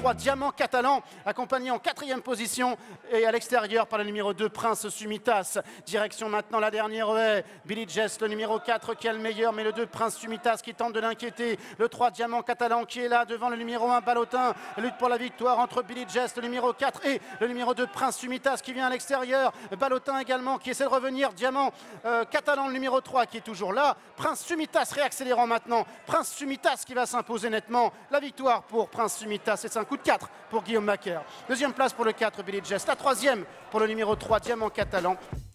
3, Diamant Catalan, accompagné en 4e position et à l'extérieur par le numéro 2, Prince Sumitas. Direction maintenant la dernière haie. Billy Jess, le numéro 4 qui est le meilleur, mais le 2, Prince Sumitas qui tente de l'inquiéter. Le 3, Diamant Catalan qui est là devant le numéro 1, Ballotin. Lutte pour la victoire entre Billy Jess, le numéro 4 et le numéro 2, Prince Sumitas qui vient à l'extérieur. Ballotin également qui essaie de revenir. Diamant Catalan, le numéro 3 qui est toujours là. Prince Sumitas réaccélérant maintenant. Prince Sumitas qui va s'imposer nettement. La victoire pour Prince Sumitas, c'est un coup de 4 pour Guillaume Macaire. Deuxième place pour le 4, Billy Jess. La troisième pour le numéro 3, Diamant Catalan.